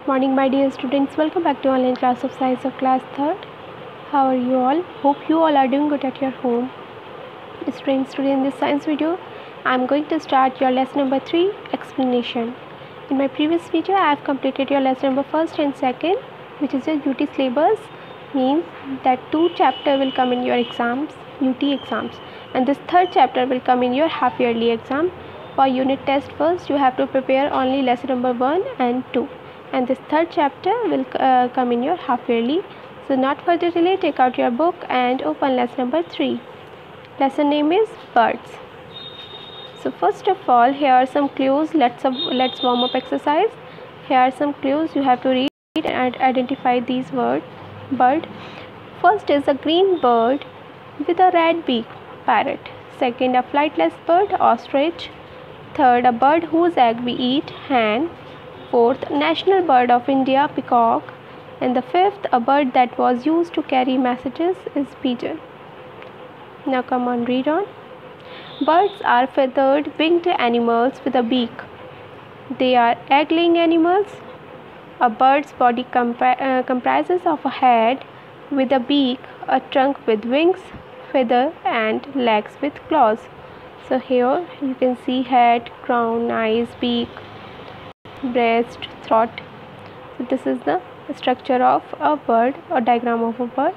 Good morning, my dear students. Welcome back to online class of science of class 3rd. How are you all? Hope you all are doing good at your home. Students, today in this science video, I am going to start your lesson number 3, explanation. In my previous video, I have completed your lesson number 1st and 2nd, which is your UT syllabus. Means that 2 chapter will come in your exams, UT exams, and this 3rd chapter will come in your half yearly exam. For unit test first, you have to prepare only lesson number 1 and 2. And this 3rd chapter will come in your half yearly. So not further delay, take out your book and open lesson number 3. Lesson name is birds. So first of all, here are some clues. Let's warm up exercise. Here are some clues you have to read and identify these words. Bird. First is a green bird with a red beak, parrot. Second, a flightless bird, ostrich. Third, a bird whose egg we eat, hen. Fourth, national bird of India, peacock. And the fifth, a bird that was used to carry messages, is pigeon. Now come on, read on. Birds are feathered, winged animals with a beak. They are egg-laying animals. A bird's body comprises of a head with a beak, a trunk with wings, feather, and legs with claws. So here you can see head, crown, eyes, beak, breast, throat. So this is the structure of a bird or diagram of a bird.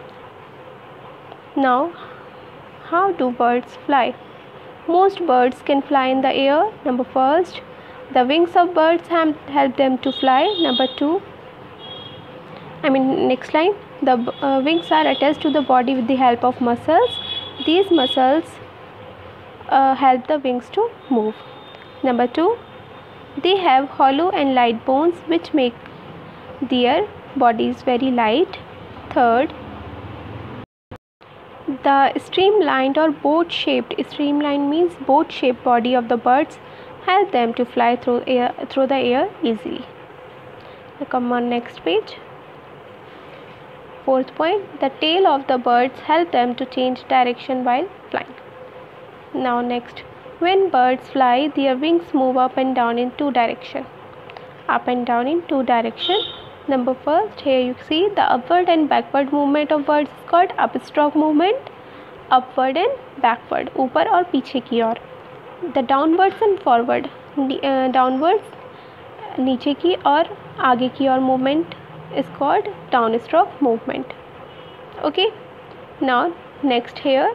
Now, how do birds fly? Most birds can fly in the air. Number first, the wings of birds help them to fly. Number two, next line, the wings are attached to the body with the help of muscles. These muscles help the wings to move. Number two, they have hollow and light bones which make their bodies very light. Third, the streamlined or boat-shaped, streamlined means boat-shaped body of the birds help them to fly through the air easily. Now come on, next page. Fourth point, the tail of the birds help them to change direction while flying. Now next, when birds fly, their wings move up and down in 2 directions. Up and down in 2 directions. Number first, here you see the upward and backward movement of birds is called upstroke movement. Upward and backward, ऊपर और पीछे की ओर. The downwards and forward, downwards नीचे की और आगे की ओर movement is called downstroke movement. Okay. Now next here,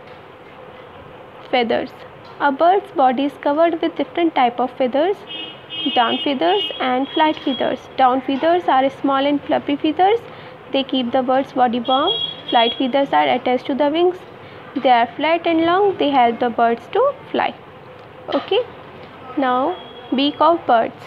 feathers. A bird's body is covered with different type of feathers. Down feathers and flight feathers. Down feathers are small and fluffy feathers. They keep the bird's body warm. Flight feathers are attached to the wings. They are flat and long. They help the birds to fly. Okay. Now, beak of birds.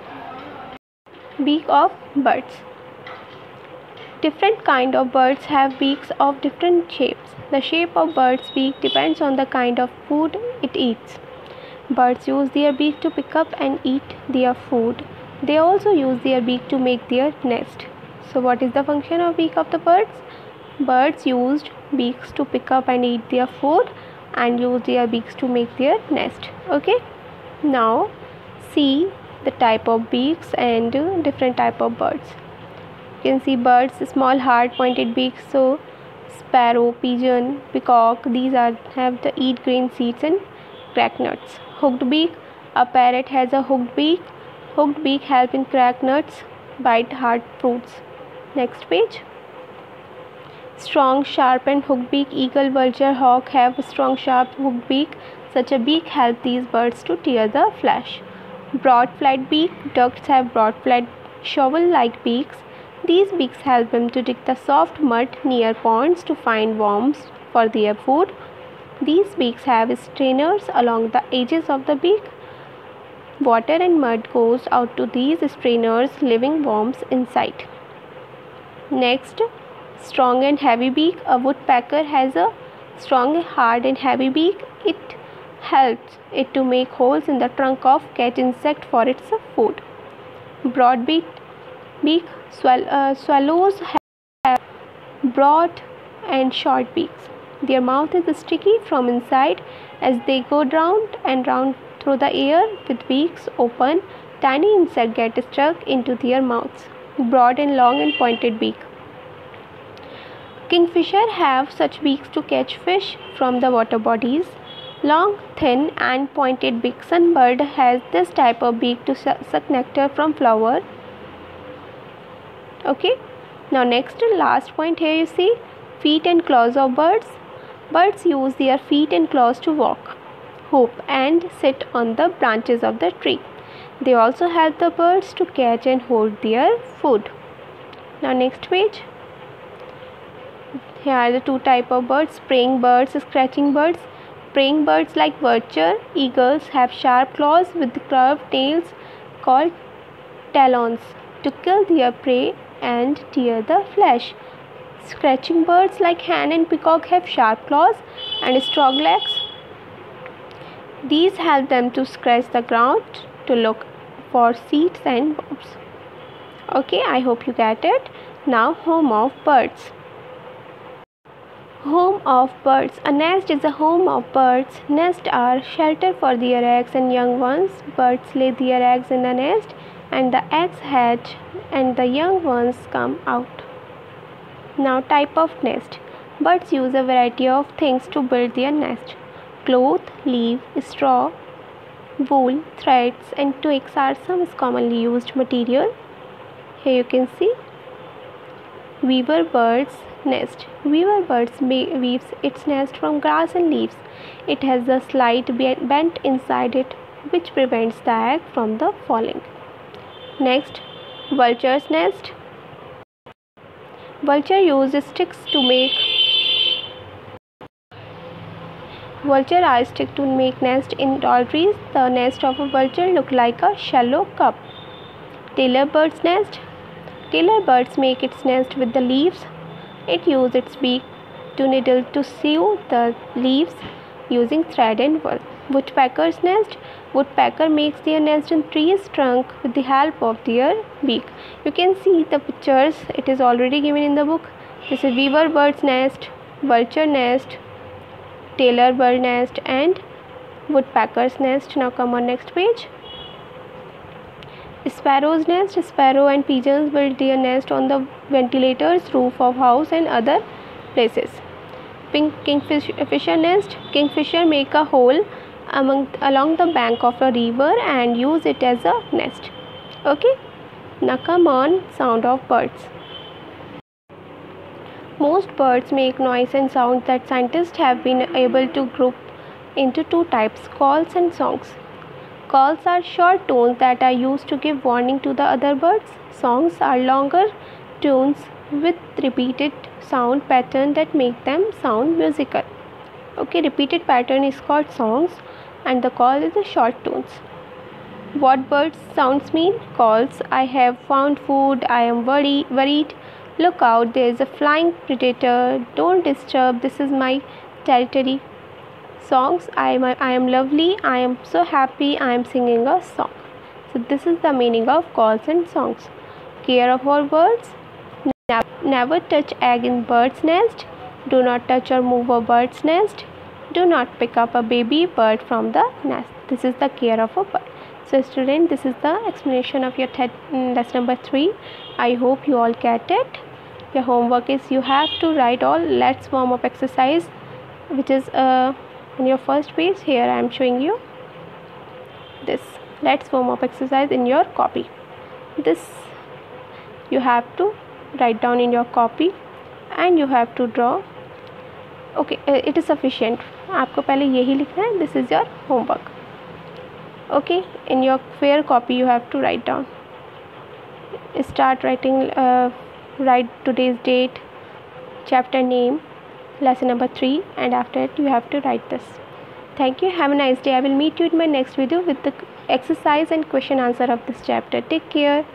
Beak of birds. Different kind of birds have beaks of different shapes. The shape of bird's beak depends on the kind of food it eats. Birds use their beak to pick up and eat their food. They also use their beak to make their nest. So what is the function of beak of the birds? Birds used beaks to pick up and eat their food and use their beaks to make their nest. Okay. Now see the type of beaks and different type of birds. You can see birds, small hard pointed beaks. So sparrow, pigeon, peacock, these have the eat grain seeds and crack nuts. Hooked beak, a parrot has a hooked beak. Hooked beak help in crack nuts, bite hard fruits. Next page. Strong, sharp and hooked beak. Eagle, vulture, hawk have a strong, sharp hooked beak. Such a beak helps these birds to tear the flesh. Broad flat beak. Ducks have broad flat shovel-like beaks. These beaks help them to dig the soft mud near ponds to find worms for their food. These beaks have strainers along the edges of the beak. Water and mud goes out to these strainers, leaving worms inside. Next, strong and heavy beak. A woodpecker has a strong, hard and heavy beak. It helps it to make holes in the trunk of catch insect for its food. Broad beak. Swallows have broad and short beaks. Their mouth is sticky from inside as they go round and round through the air with beaks open. Tiny insects get stuck into their mouths. Broad and long and pointed beak. Kingfisher have such beaks to catch fish from the water bodies. Long, thin and pointed beak. Sunbird has this type of beak to suck nectar from flower. Okay. Now next, last point here you see feet and claws of birds. Birds use their feet and claws to walk, hop and sit on the branches of the tree. They also help the birds to catch and hold their food. Now next page. Here are the two types of birds, praying birds, scratching birds. Praying birds like vulture, eagles have sharp claws with curved tails called talons to kill their prey and tear the flesh. Scratching birds like hen and peacock have sharp claws and strong legs. These help them to scratch the ground to look for seeds and worms. Okay, I hope you get it. Now, home of birds. Home of birds. A nest is a home of birds. Nests are shelter for their eggs and young ones. Birds lay their eggs in a nest and the eggs hatch and the young ones come out. Now, type of nest. Birds use a variety of things to build their nest. Cloth, leaf, straw, wool, threads and twigs are some commonly used material. Here you can see weaver bird's nest. Weaver bird weaves its nest from grass and leaves. It has a slight bend inside it which prevents the egg from the falling. Next, vulture's nest. Vulture uses sticks to make nest in tall trees. The nest of a vulture looks like a shallow cup. Tailor bird's nest. Tailor birds make its nest with the leaves. It uses its beak to needle to sew the leaves using thread and wool. Woodpecker's nest. Woodpecker makes their nest in trees trunk with the help of their beak. You can see the pictures. It is already given in the book. This is weaver bird's nest, vulture nest, tailor bird nest and woodpecker's nest. Now come on next page. Sparrow's nest. Sparrow and pigeons build their nest on the ventilators, roof of house and other places. Kingfisher nest. Kingfisher make a hole along the bank of a river and use it as a nest. Okay. Now come on, sound of birds. Most birds make noise and sounds that scientists have been able to group into two types, calls and songs. Calls are short tones that are used to give warning to the other birds. Songs are longer tunes with repeated sound pattern that make them sound musical. Okay, repeated pattern is called songs and the call is the short tones. What birds sounds mean? Calls: I have found food, I am worried, look out, there is a flying predator, don't disturb, this is my territory. Songs: I am lovely, I am so happy, I am singing a song. So this is the meaning of calls and songs. Care of our birds. Never touch egg in bird's nest. Do not touch or move a bird's nest. Do not pick up a baby bird from the nest. This is the care of a bird. So student, this is the explanation of your lesson number 3. I hope you all get it. Your homework is you have to write all let's warm up exercise, which is on your first page. Here I am showing you this let's warm up exercise in your copy. This you have to write down in your copy and you have to draw. Okay, it is sufficient. आपको पहले यही लिखना है. This is your homework. Okay, in your fair copy you have to write down. Start writing. Write today's date, chapter name, lesson number 3, and after it you have to write this. Thank you. Have a nice day. I will meet you in my next video with the exercise and question answer of this chapter. Take care.